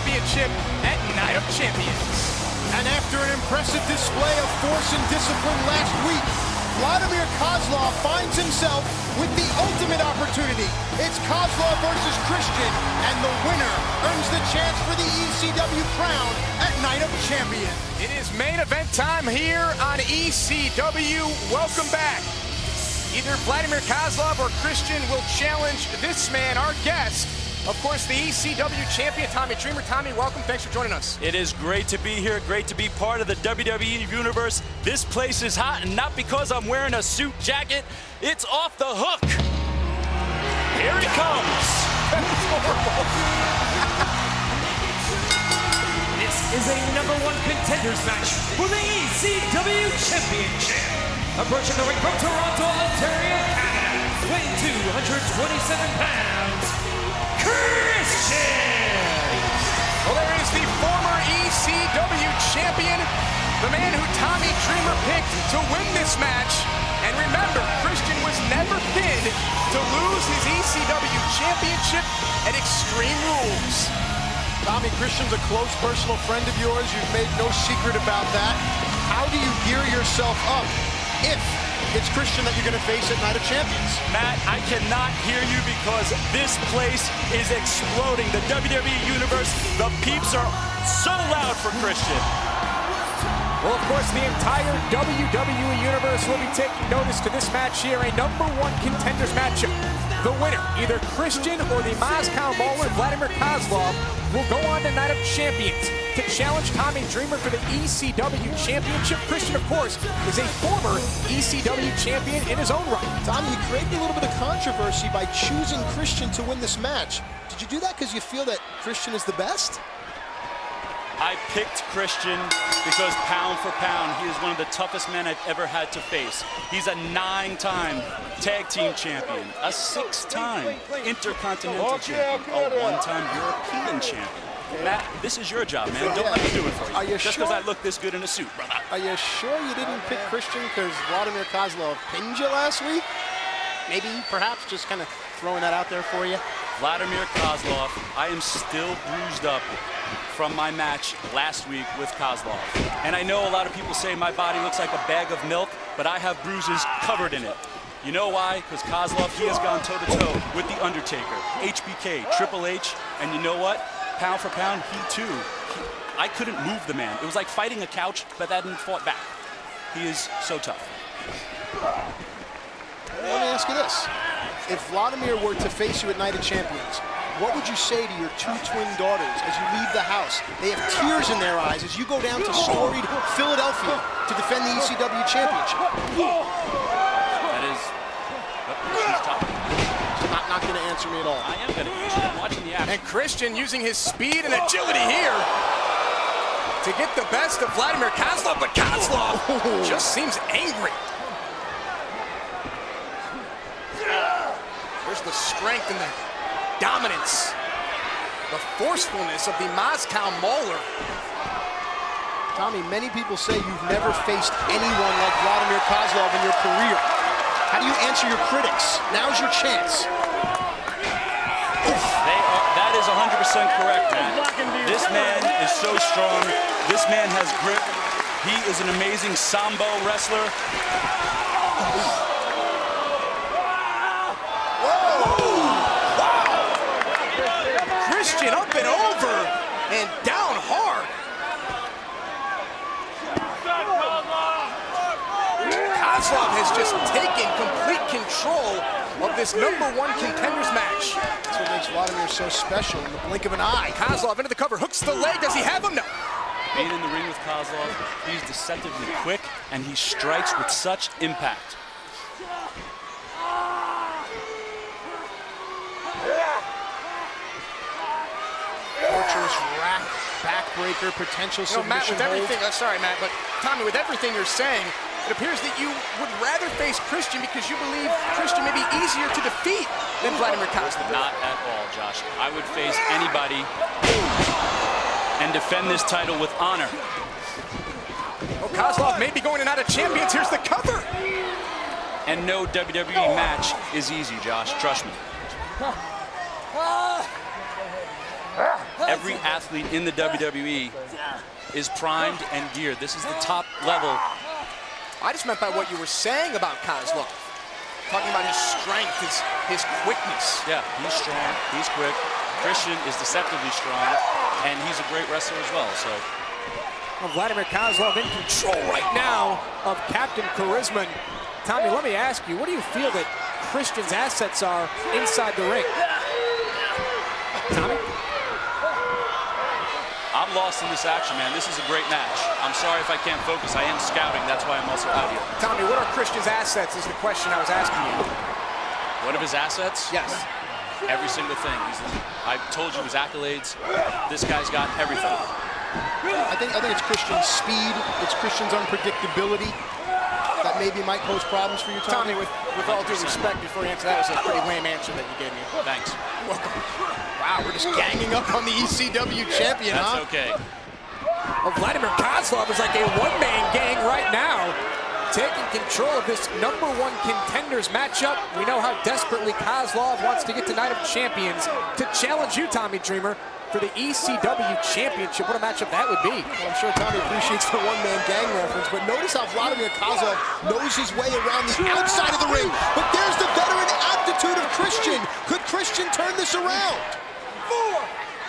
Championship at Night of Champions. And after an impressive display of force and discipline last week, Vladimir Kozlov finds himself with the ultimate opportunity. It's Kozlov versus Christian, and the winner earns the chance for the ECW crown at Night of Champions. It is main event time here on ECW. Welcome back. Either Vladimir Kozlov or Christian will challenge this man, our guest. Of course, the ECW champion, Tommy Dreamer. Tommy, welcome. Thanks for joining us. It is great to be here. Great to be part of the WWE Universe. This place is hot, and not because I'm wearing a suit jacket. It's off the hook. Here he comes. This is a #1 contenders match for the ECW Championship. Approaching the ring from Toronto, Ontario, Canada, weighing 227 pounds, Christian! Well, there is the former ECW champion, the man who Tommy Dreamer picked to win this match. And remember, Christian was never pinned to lose his ECW championship at Extreme Rules. Tommy, Christian's a close personal friend of yours. You've made no secret about that. How do you gear yourself up if it's Christian that you're going to face at Night of Champions? Matt, I cannot hear you because this place is exploding. The WWE Universe, the peeps are so loud for Christian. Well, of course, the entire WWE Universe will be taking notice to this match here, a #1 contenders matchup. The winner, either Christian or the Moscow Mauler, Vladimir Kozlov, will go on to Night of Champions to challenge Tommy Dreamer for the ECW Championship. Christian, of course, is a former ECW champion in his own right. Tommy, you created a little bit of controversy by choosing Christian to win this match. Did you do that because you feel that Christian is the best? I picked Christian because pound for pound, he is one of the toughest men I've ever had to face. He's a 9-time tag team champion, a 6-time intercontinental champion, a 1-time European champion. Matt, this is your job, man. Don't let me do it for you. Are you Just sure? because I look this good in a suit, brother. Are you sure you didn't pick Christian because Vladimir Kozlov pinned you last week? Maybe, perhaps, just kind of throwing that out there for you. Vladimir Kozlov, I am still bruised up from my match last week with Kozlov. And I know a lot of people say my body looks like a bag of milk, but I have bruises covered in it. You know why? Because Kozlov, he has gone toe-to-toe with The Undertaker, HBK, Triple H, and you know what? Pound for pound, he too. I couldn't move the man. It was like fighting a couch, but that didn't fought back. He is so tough. Let me ask you this. If Vladimir were to face you at Night of Champions, what would you say to your 2 twin daughters as you leave the house? They have tears in their eyes as you go down to storied Philadelphia to defend the ECW Championship. That is... she's tough. She's not going to answer me at all. I am going to answer. I'm watching the action. And Christian using his speed and agility here to get the best of Vladimir Kozlov, but Kozlov just seems angry. There's the strength and the dominance, the forcefulness of the Moscow Mauler. Tommy, many people say you've never faced anyone like Vladimir Kozlov in your career. How do you answer your critics? Now's your chance. That is 100% correct, man. This man is so strong. This man has grip. He is an amazing Sambo wrestler. Christian up and over and down hard. Kozlov has just taken complete control of this #1 contenders match. That's what makes Vladimir so special in the blink of an eye. Kozlov into the cover, hooks the leg. Does he have him? No. Being in the ring with Kozlov, he's deceptively quick and he strikes with such impact. Torturous rack, backbreaker, potential submission Matt, with hold. everything, sorry, Matt, but Tommy, with everything you're saying, it appears that you would rather face Christian because you believe Christian may be easier to defeat than Vladimir Kozlov. Not at all, Josh. I would face anybody and defend this title with honor. Oh, Kozlov may be going to Night of Champions. Here's the cover. And no WWE match is easy, Josh. Trust me. Every athlete in the WWE is primed and geared. This is the top level. I just meant by what you were saying about Kozlov. Talking about his strength, his quickness. Yeah, he's strong, he's quick. Christian is deceptively strong, and he's a great wrestler as well. So, well, Vladimir Kozlov in control right now of Captain Charisma. And Tommy, let me ask you, what do you feel that Christian's assets are inside the ring? Tommy? I'm lost in this action, man. This is a great match. I'm sorry if I can't focus. I am scouting. That's why I'm also out here. Tommy, what are Christian's assets is the question I was asking you. What of his assets? Yes. Every single thing. I told you his accolades. This guy's got everything. I think it's Christian's speed. It's Christian's unpredictability that maybe might pose problems for you, Tommy. Tommy, with all due respect, before you answer that, was a pretty lame answer that you gave me. Thanks. You're welcome. Wow, we're just ganging up on the ECW champion, That's huh? okay. Well, Vladimir Kozlov is like a one-man gang right now, taking control of this #1 contenders matchup. We know how desperately Kozlov wants to get to Night of Champions to challenge you, Tommy Dreamer, for the ECW Championship. What a matchup that would be. Well, I'm sure Tommy appreciates the one-man gang reference, but notice how Vladimir Kozlov knows his way around the outside of the ring. But there's the veteran aptitude of Christian. Could Christian turn this around? 4,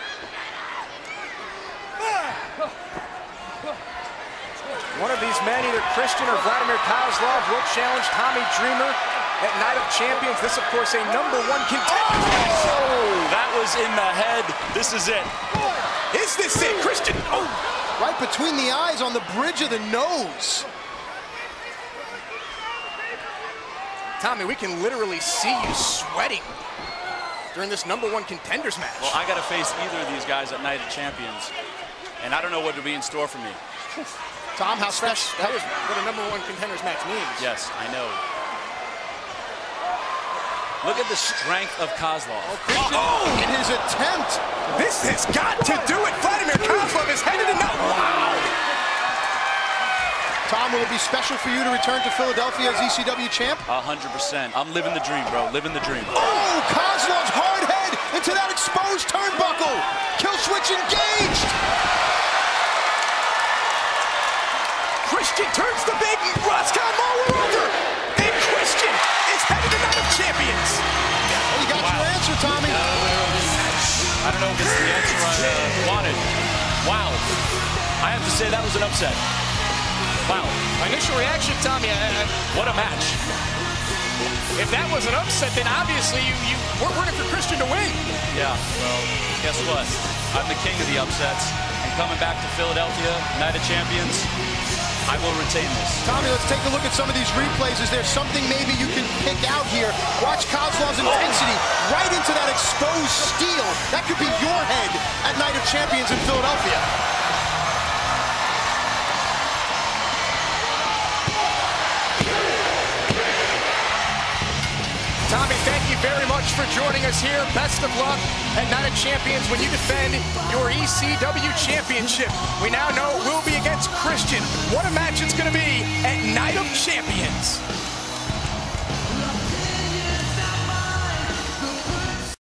5. One of these men, either Christian or Vladimir Kozlov, will challenge Tommy Dreamer at Night of Champions. This, of course, a #1 contender. Oh, that was in the head. This is it. Is this it, Christian? Oh, Right between the eyes on the bridge of the nose. Tommy, we can literally see you sweating during this #1 contenders match. Well, I got to face either of these guys at Night of Champions, and I don't know what will be in store for me. Tom, how special. That is what a #1 contenders match means. Yes, I know. Look at the strength of Kozlov. In his attempt. This has got to do it. Vladimir Kozlov is headed to wow. Tom, will it be special for you to return to Philadelphia as ECW champ? 100%. I'm living the dream, bro. Living the dream. Oh, Kozlov's hard head into that exposed turnbuckle. Kill switch engaged. Christian turns the big Roscoe Mauler over. And Christian is headed to Night of Champions. Well, you got your answer, Tommy. I don't know if it's the answer I wanted. Wow. I have to say that was an upset. Wow. My initial reaction, Tommy, What a match. if that was an upset, then obviously you weren't rooting for Christian to win. Yeah, well, guess what? I'm the king of the upsets. And coming back to Philadelphia, Night of Champions, I will retain this. Tommy, let's take a look at some of these replays. Is there something maybe you can pick out here? Watch Kozlov's intensity right into that exposed steel. That could be your head at Night of Champions in Philadelphia. Tommy, thank you very much for joining us here. Best of luck at Night of Champions when you defend your ECW Championship. We now know it will be against Christian. What a match it's going to be at Night of Champions.